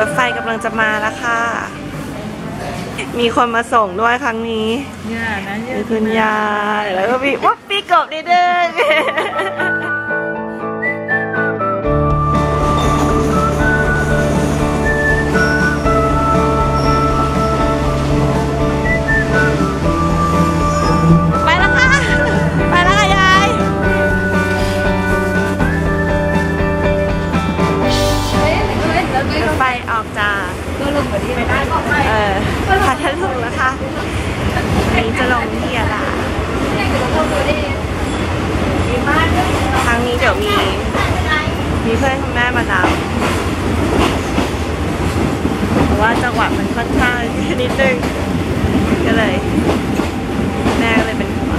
ถไฟกำลังจะมาแล้วค่ะมีคนมาส่งด้วยครั้งนี้มีคุณยายแล้วก็มีว่าปีกบนิดนึงไปแล้วค่ะไปแล้วค่ะยายรถไฟออกจากพัทลุงแล้วค่ะนี้จะลงที่ยะลาครั้งนี้เดี๋ยวมีเพื่อนคุณแม่มารับเพราะว่าจังหวะมันค่อนข้างนิดนึงก็เลยแม่ก็เลยเป็นห่วง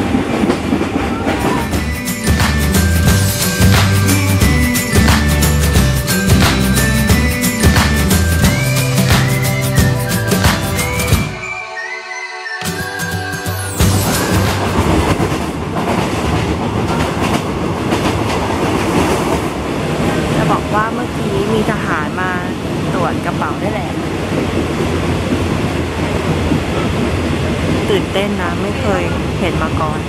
ว่าเมื่อกี้มีทหารมาตรวจกระเป๋าได้แหละตื่นเต้นนะไม่เคยเห็นมาก่อน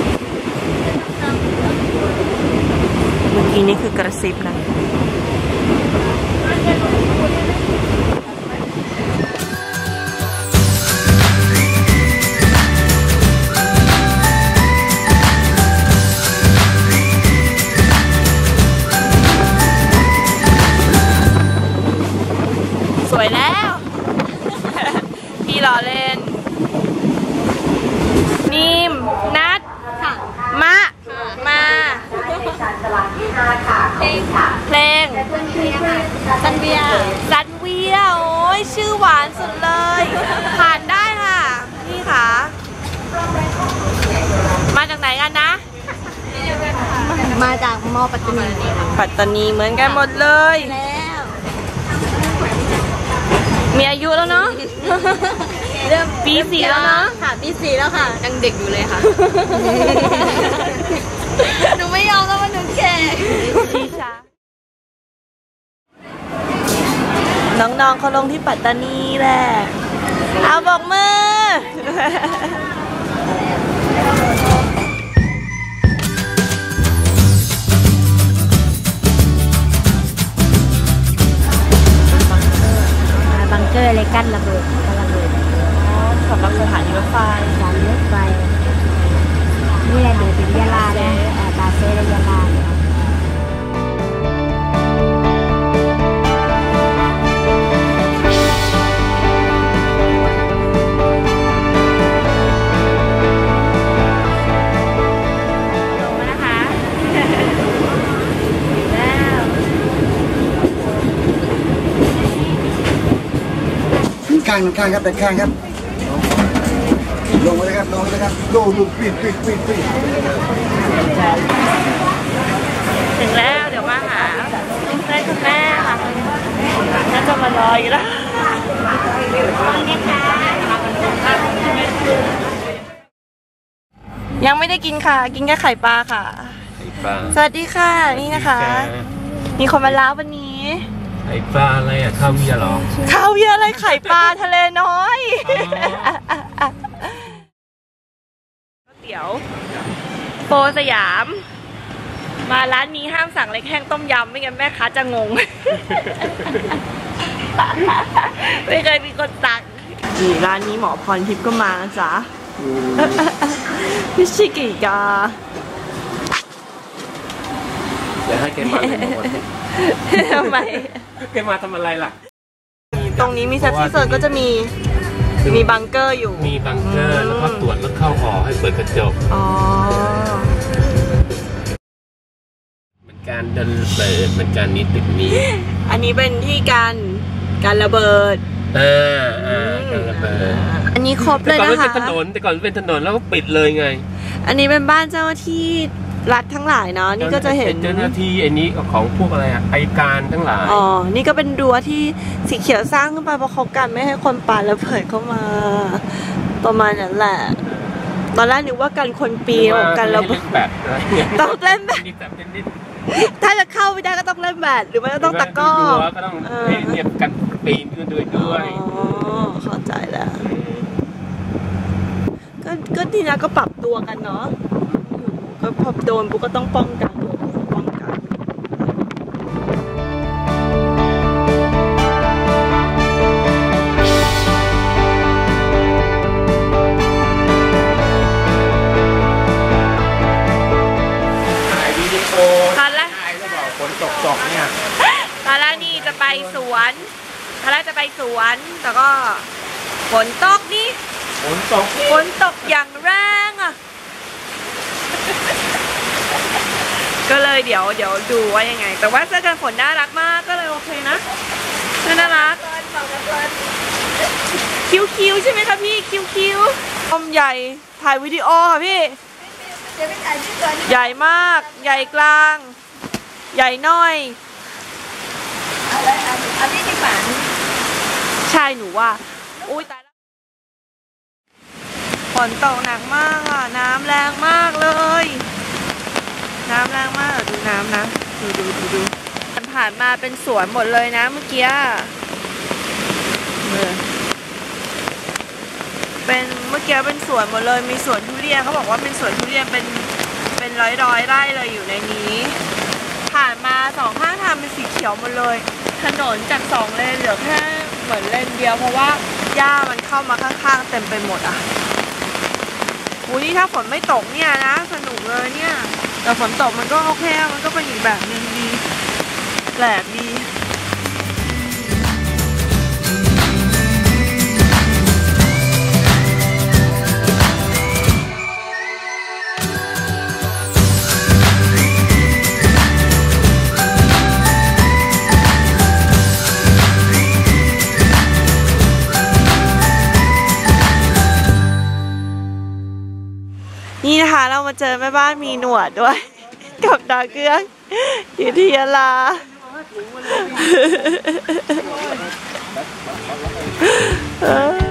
เมื่อกี้นี่คือกระซิบนะสวยแล้วพี่รอเล่นนิมนัดมะมาเพลงซันเวียโอ้ยชื่อหวานสุดเลยผ่านได้ค่ะพี่คะมาจากไหนกันนะมาจากม.ปัตตานีเหมือนกันหมดเลยมีอายุแล้วเนาะเริ่มปี 4แล้วเนาะค่ะปี 4แล้วค่ะยังเด็กอยู่เลยค่ะหนูไม่ยอมแล้วมันหนูแก่ชีชาน้องๆเขาลงที่ปัตตานีแหละเอาบอกมือบังเกอร์อะไรกันระเบิดสำหรับสถานีรถไฟนี่แหละเดี๋ยวถึงยะลาเลยบาเซ่ยะลาลงมานะคะข้างครับแต่ข้างครับลงไปเลยครับดูปิดถึงแล้วเดี๋ยวมาหาเพื่อนคุณแม่ค่ะน่าจะมารออยู่แล้วยังไม่ได้กินค่ะกินแค่ไข่ปลาค่ะสวัสดีค่ะนี่นะคะมีคนมาล้าวันนี้ไข่ปลาอะไรอ่ะข้าวเวียหรอข้าวเวียอะไรไข่ปลาทะเลน้อยเดี๋ยวโปรสยามมาร้านนี้ห้ามสั่งเล็กแห้งต้มยำไม่งั้นแม่ค้าจะงงไม่เคยมีคนสั่งนี่ร้านนี้หมอพรทิพย์ก็มานะจ๊ะพิชิกิกาเดี๋ยวให้แกมาทำไมแกมาทำอะไรล่ะตรงนี้มีซับซีเซอร์ก็จะมีบังเกอร์อยู่มีบังเกอร์แล้วก็ตรวจแล้วเข้าหอให้เปิดกระจกเหมือนการเดินเลยเหมือนการนี้ตึกนี้อันนี้เป็นที่การระเบิดการระเบิดอันนี้ครบเลยนะคะแต่ก่อนเป็นถนนแล้วก็ปิดเลยไงอันนี้เป็นบ้านเจ้าหน้าที่รัฐทั้งหลายเนาะนี่ก็จะเห็นเจ้าหน้าที่อันนี้ของพวกอะไรอะอัยการทั้งหลายนี่ก็เป็นรั้วที่สีเขียวสร้างขึ้นไปเพราะเขากันไม่ให้คนปาระเบิดเข้ามาประมาณนั้นแหละตอนแรกนึกว่ากันคนปีนกันเราเล่นแบบต้องเล่นแบบนิดแบบนิดถ้าจะเข้าไม่ได้ก็ต้องเล่นแบดหรือไม่ก็ต้องตะก้อก็ต้องเรียบกันปีนขึ้นด้วยอ๋อเข้าใจแล้วก็ดีนะก็ปรับตัวกันเนาะก็พอโดนปุ๊บก็ต้องป้องกันถ่ายวิดีโอตอนแรกถ่ายแล้วบอกฝนตกเนี่ยตอนแรกนี่จะไปสวนแต่ก็ฝนตกนี่ฝนตกอย่างแรงอ่ะ ก็เลยเดี๋ยวดูว่ายังไง แต่ว่าเสื้อกันฝนน่ารักมากก็เลยโอเคนะน่ารักคิวใช่ไหมคะพี่คิวอมใหญ่ถ่ายวิดีโอค่ะพี่ใหญ่มากใหญ่กลางใหญ่น้อยอันนี้ที่ฝันใช่หนูว่าอุ้ยตายแล้วฝนตกหนักมากอ่ะน้ำแรงมากเลยน้ำแรงมากดูน้ำนะดูผ่านมาเป็นสวนหมดเลยนะเมื่อกี้เป็นสวนหมดเลยมีสวนทุเรียนเขาบอกว่าเป็นสวนทุเรียนเป็นร้อยไร่เลยอยู่ในนี้ผ่านมาสองข้างทางเป็นสีเขียวหมดเลยถนนจาก2 เลนเหลือแค่เหมือนเลนเดียวเพราะว่าหญ้ามันเข้ามาข้างๆเต็มไปหมดอ่ะนี่ถ้าฝนไม่ตกเนี่ยนะสนุกเลยเนี่ยแต่ฝนตกมันก็โอเคมันก็เป็นอีกแบบนึงดีแปลกดีนี่นะคะเรามาเจอแม่บ้านมีหนวดด้วย กับดาเกื้องอยู่ที่ยะลาเออ